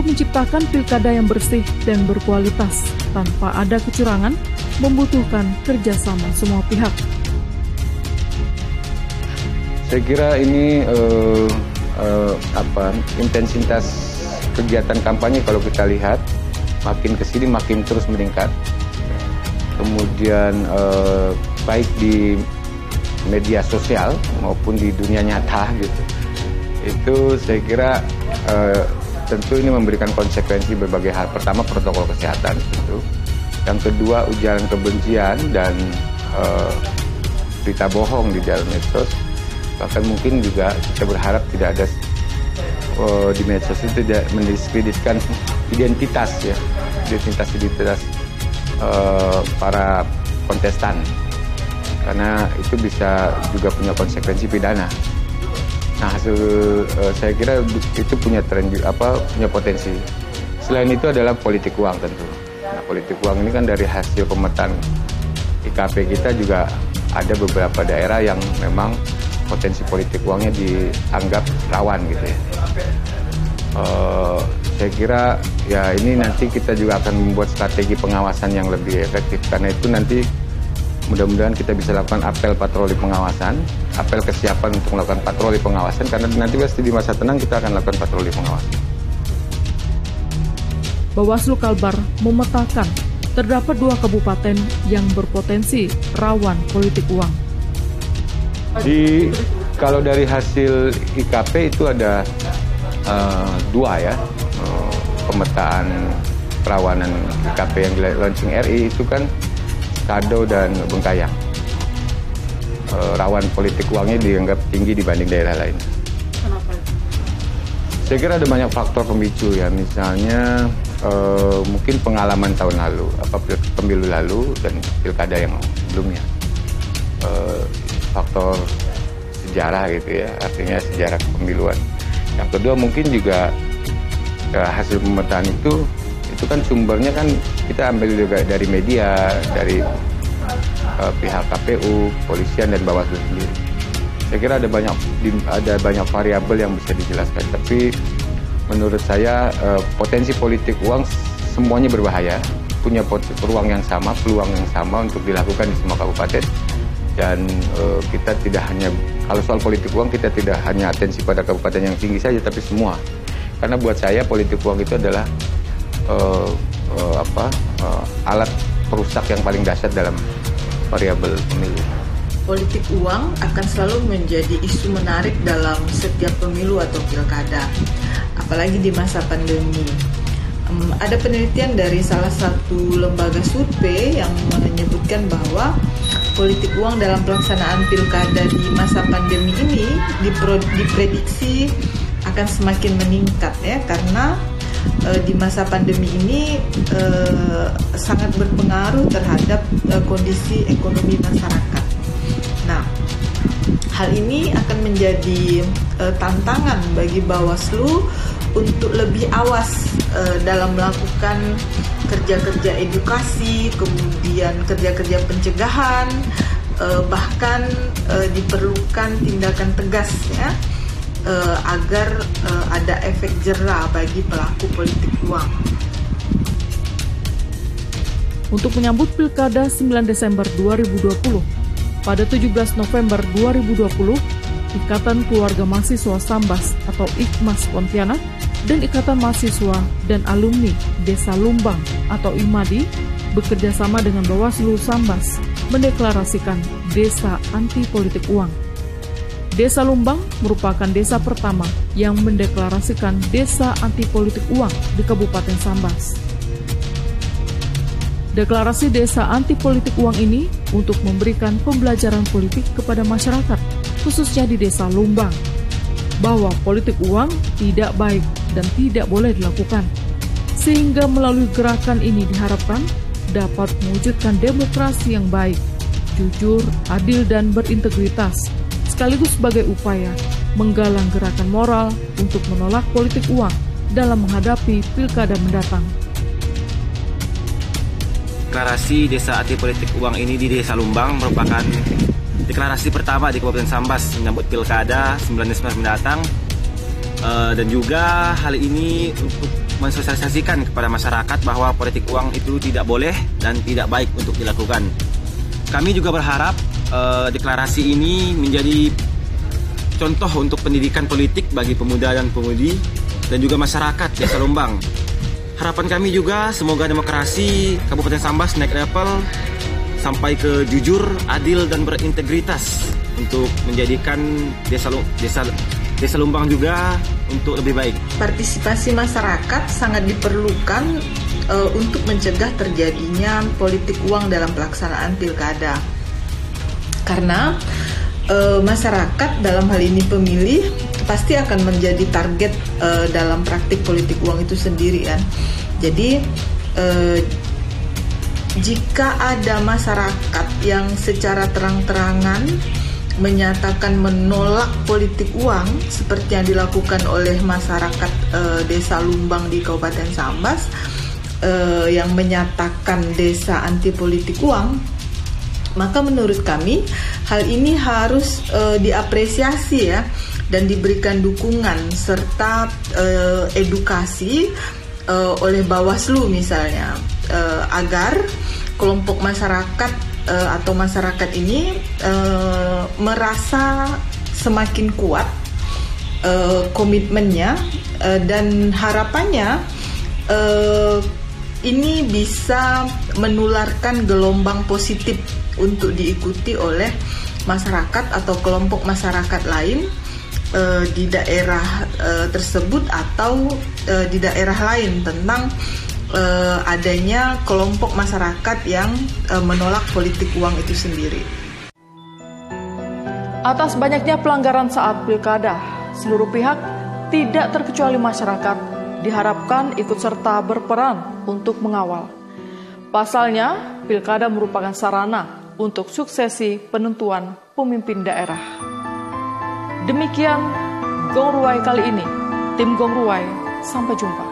menciptakan pilkada yang bersih dan berkualitas tanpa ada kecurangan membutuhkan kerjasama semua pihak. Saya kira ini intensitas kegiatan kampanye kalau kita lihat makin kesini makin terus meningkat. Kemudian baik di media sosial maupun di dunia nyata gitu. Itu saya kira tentu ini memberikan konsekuensi berbagai hal. Pertama, protokol kesehatan tentu. Yang kedua, ujaran kebencian dan berita bohong di dalam medsos. Bahkan mungkin juga kita berharap tidak ada di medsos itu tidak mendiskreditkan identitas para kontestan, karena itu bisa juga punya konsekuensi pidana. Nah, saya kira itu punya punya potensi. Selain itu adalah politik uang tentu. Nah, politik uang ini kan dari hasil pemetaan IKP kita juga ada beberapa daerah yang memang potensi politik uangnya dianggap rawan gitu ya. Saya kira ya ini nanti kita juga akan membuat strategi pengawasan yang lebih efektif, karena itu nanti mudah-mudahan kita bisa lakukan apel patroli pengawasan, apel kesiapan untuk melakukan patroli pengawasan, karena nanti pasti di masa tenang kita akan lakukan patroli pengawasan. Bawaslu Kalbar memetakan terdapat 2 kabupaten yang berpotensi rawan politik uang. Kalau dari hasil IKP itu ada 2 ya, pemetaan kerawanan IKP yang di launching RI itu kan Kado dan Bengkayang. Rawan politik uangnya dianggap tinggi dibanding daerah lain. Kenapa? Saya kira ada banyak faktor pemicu ya, misalnya mungkin pengalaman tahun lalu, pemilu lalu dan pilkada yang sebelumnya. Faktor sejarah gitu ya, artinya sejarah kepemiluan. Yang kedua mungkin juga hasil pemetaan itu kan sumbernya kan kita ambil juga dari media, dari pihak KPU, polisian dan Bawaslu sendiri. Saya kira ada banyak variabel yang bisa dijelaskan, tapi menurut saya potensi politik uang semuanya berbahaya, punya peluang yang sama untuk dilakukan di semua kabupaten. Dan kita tidak hanya, kalau soal politik uang kita tidak hanya atensi pada kabupaten yang tinggi saja, tapi semua. Karena buat saya politik uang itu adalah alat perusak yang paling dahsyat dalam variabel pemilu. Politik uang akan selalu menjadi isu menarik dalam setiap pemilu atau pilkada, apalagi di masa pandemi. Ada penelitian dari salah satu lembaga survei yang menyebutkan bahwa politik uang dalam pelaksanaan pilkada di masa pandemi ini diprediksi akan semakin meningkat ya, karena di masa pandemi ini sangat berpengaruh terhadap kondisi ekonomi masyarakat. Nah, hal ini akan menjadi tantangan bagi Bawaslu untuk lebih awas dalam melakukan kerja-kerja edukasi, kemudian kerja-kerja pencegahan, bahkan diperlukan tindakan tegas ya, agar ada efek jera bagi pelaku politik uang. Untuk menyambut Pilkada 9 Desember 2020, pada 17 November 2020, Ikatan Keluarga Mahasiswa Sambas atau IKMAS Pontianak dan Ikatan Mahasiswa dan Alumni Desa Lumbang atau IMADI bekerja sama dengan Bawaslu Sambas mendeklarasikan Desa Anti Politik Uang. Desa Lumbang merupakan desa pertama yang mendeklarasikan Desa Anti Politik Uang di Kabupaten Sambas. Deklarasi Desa Anti Politik Uang ini untuk memberikan pembelajaran politik kepada masyarakat, khususnya di Desa Lumbang, bahwa politik uang tidak baik dan tidak boleh dilakukan. Sehingga melalui gerakan ini diharapkan dapat mewujudkan demokrasi yang baik, jujur, adil, dan berintegritas, sekaligus sebagai upaya menggalang gerakan moral untuk menolak politik uang dalam menghadapi pilkada mendatang. Deklarasi Desa Anti Politik Uang ini di Desa Lumbang merupakan deklarasi pertama di Kabupaten Sambas menyambut pilkada 9 Desember mendatang, dan juga hal ini untuk mensosialisasikan kepada masyarakat bahwa politik uang itu tidak boleh dan tidak baik untuk dilakukan. Kami juga berharap deklarasi ini menjadi contoh untuk pendidikan politik bagi pemuda dan pemudi dan juga masyarakat Desa Lumbang. Harapan kami juga semoga demokrasi Kabupaten Sambas naik level sampai ke jujur, adil, dan berintegritas untuk menjadikan Desa Lumbang juga untuk lebih baik. Partisipasi masyarakat sangat diperlukan untuk mencegah terjadinya politik uang dalam pelaksanaan pilkada. Karena masyarakat dalam hal ini pemilih pasti akan menjadi target dalam praktik politik uang itu sendiri kan. Jadi jika ada masyarakat yang secara terang-terangan menyatakan menolak politik uang seperti yang dilakukan oleh masyarakat Desa Lumbang di Kabupaten Sambas yang menyatakan desa anti politik uang, maka menurut kami hal ini harus diapresiasi ya dan diberikan dukungan serta edukasi oleh Bawaslu misalnya agar kelompok masyarakat atau masyarakat ini merasa semakin kuat komitmennya dan harapannya ini bisa menularkan gelombang positif untuk diikuti oleh masyarakat atau kelompok masyarakat lain di daerah tersebut atau di daerah lain tentang adanya kelompok masyarakat yang menolak politik uang itu sendiri. Atas banyaknya pelanggaran saat pilkada, seluruh pihak tidak terkecuali masyarakat diharapkan ikut serta berperan untuk mengawal. Pasalnya, pilkada merupakan sarana untuk suksesi penentuan pemimpin daerah. Demikian Gong Ruwai kali ini. Tim Gong Ruwai, sampai jumpa.